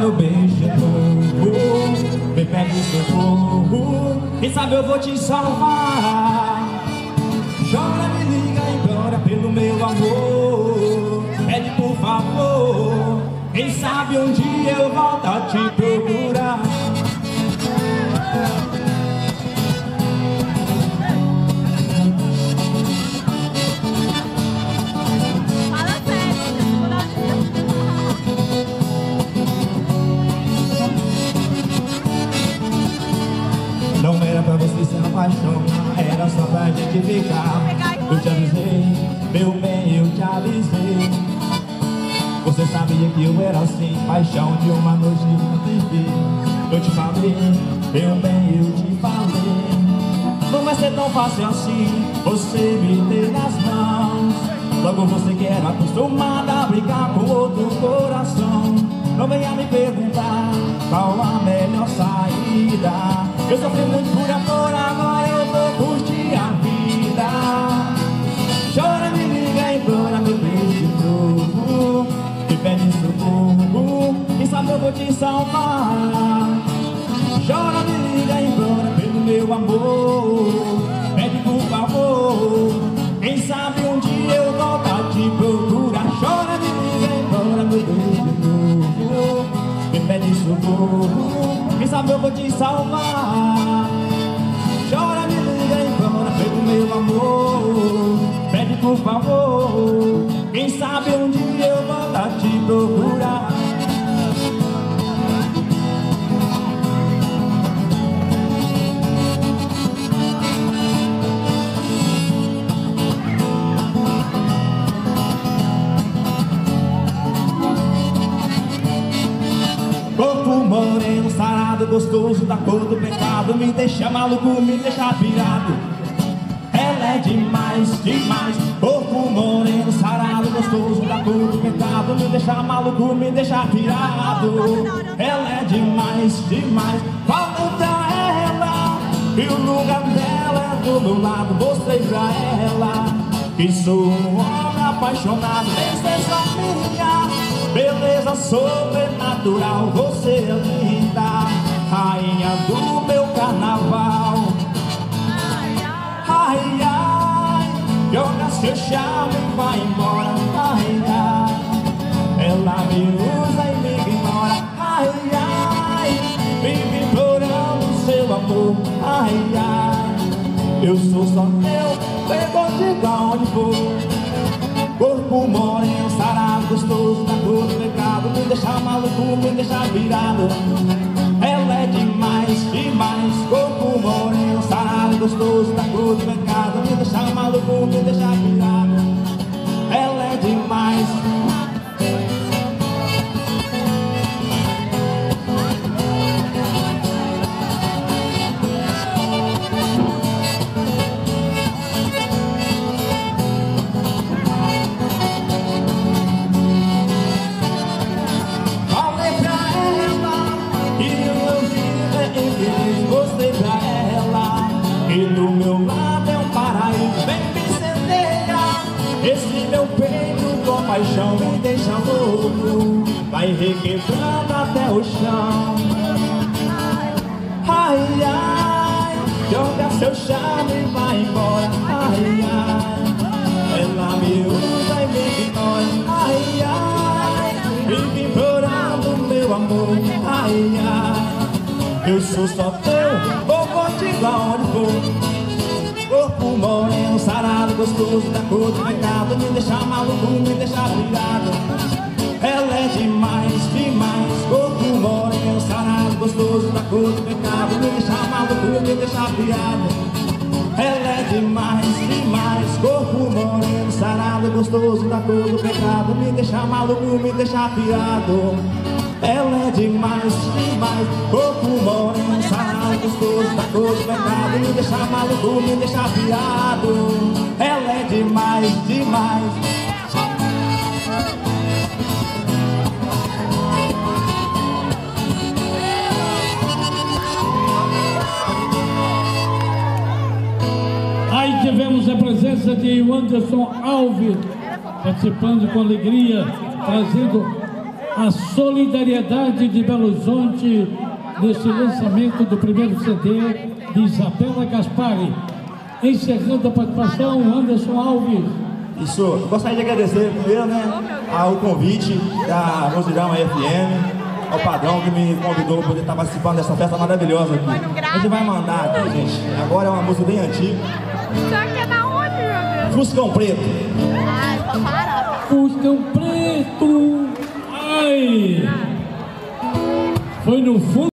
meu beijo novo, me pede socorro, quem sabe eu vou te salvar. Chora, me liga, implora pelo meu amor, pede por favor, quem sabe um dia eu volto a te procurar. Não era pra você se apaixonar, era só pra gente ficar. Eu te avisei, meu bem, eu te avisei. Você sabia que eu era assim, paixão de uma noite de TV. Eu te falei, meu bem, eu te falei. Não vai ser tão fácil assim, você me ter nas mãos. Logo você que era acostumada a brigar com outro coração. Não venha me perguntar qual a melhor saída. Eu sofri muito por amor, agora eu vou curtir a vida. Chora, me liga, implora meu beijo novo, me pede socorro, quem sabe eu vou te salvar. Chora, me liga, implora pelo meu amor, pede por favor, quem sabe um dia eu volto a te procurar. Chora, me liga, implora meu beijo novo, me pede socorro, quem sabe eu vou te salvar. Chora, me liga, implora pelo meu amor, pede por favor, quem sabe um dia eu volto a te procurar. Corpo moreno, sarado, gostoso da cor do pecado, me deixa maluco, me deixa pirado. Ela é demais, demais. Corpo moreno, sarado, gostoso da cor do pecado, me deixa maluco, me deixa pirado. Ela é demais, demais. Falei pra ela que o lugar dela é do meu lado. Mostrei pra ela que sou um homem apaixonado. Princesa minha, beleza sobrenatural, você é linda, rainha do meu carnaval. Ai, ai, joga seu charme e vai embora. Ai, ai, ela me usa e me ignora. Ai, ai, vive implorando seu amor. Ai, ai, eu sou só teu, pegou, diga onde for. Corpo moreno, sarado, gostoso da cor do pecado, me deixa maluco, me deixa virado. Ela é demais, demais. Corpo moreno, sarado, gostoso da cor do pecado, me deixa maluco, me deixa virado. Ela é demais. Mostrei pra ela que do meu lado é um paraíso. Vem me incendeia esse meu peito com paixão, me deixa louco, vai requebrando até o chão. Ai, ai, joga seu charme e vai embora. Ai, ai, ela me usa e me ignora. Ai, ai, vive implorando meu amor. Ai, ai, eu sou só teu, vou contigo aonde for. Corpo moreno, sarado, gostoso da cor do pecado, me deixa maluco, me deixa virado. Ela é demais, demais. Corpo moreno, sarado, gostoso da cor do pecado, me deixa maluco, me deixa virado. Ela é demais, demais. Corpo moreno, sarado, gostoso da cor do pecado, me deixa maluco, me deixa pirado. Ela é demais, demais. Corpo moreno, sarado, gostoso da cor do pecado, me deixa maluco, me deixa pirado. Ela é demais, demais. Aí tivemos a presença de Anderson Alves, participando com alegria, trazendo a solidariedade de Belo Horizonte nesse lançamento do primeiro CD de Isabela Gaspari. Encerrando a participação, Anderson Alves. Isso, gostaria de agradecer primeiro, ao convite da Mozilhão FM, ao Padrão que me convidou para poder estar participando dessa festa maravilhosa aqui. A gente vai mandar aqui, gente. Agora é uma música bem antiga. Isso aqui é da onde, meu Deus? Fuscão Preto. Ai, só para. Fuscão Preto. Ai! Foi no fundo.